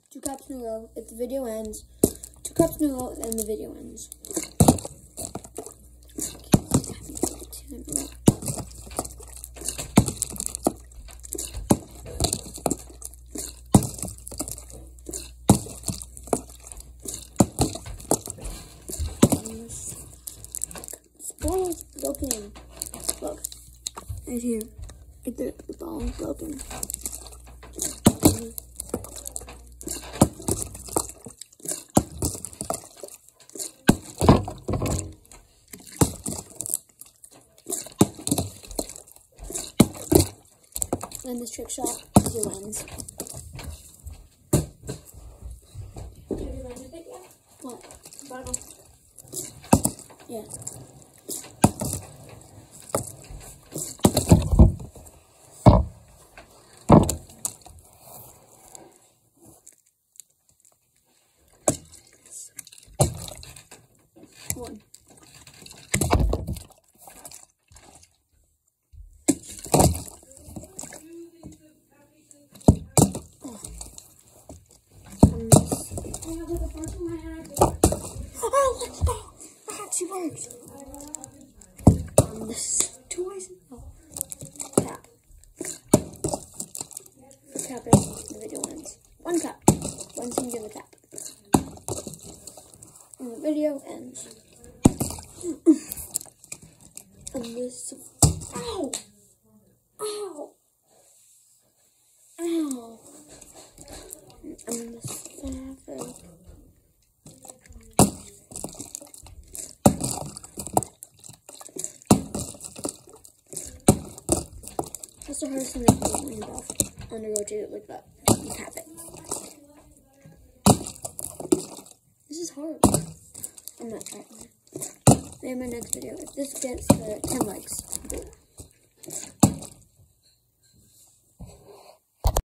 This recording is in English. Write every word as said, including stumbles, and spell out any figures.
Two caps in a row. If the video ends, two caps in a row, and the video ends. Spoil's broken. Look, right here. Right there, the ball is broken. And this trick shot is your lens. Have you landed it yet? What? Bottle. Yeah. One. Oh, let's go! That actually works! Um, this twice. Oh. Cap. Cap it. The video ends. One cap. One singular cap. And the video ends. And this. Ow! Ow! Ow! And this fabric. That's the hardest thing to do when you buff. On the rotate it like that. You tap it. This is hard. I'm not trying. Maybe in my next video, if this gets uh, ten likes, I'll do it.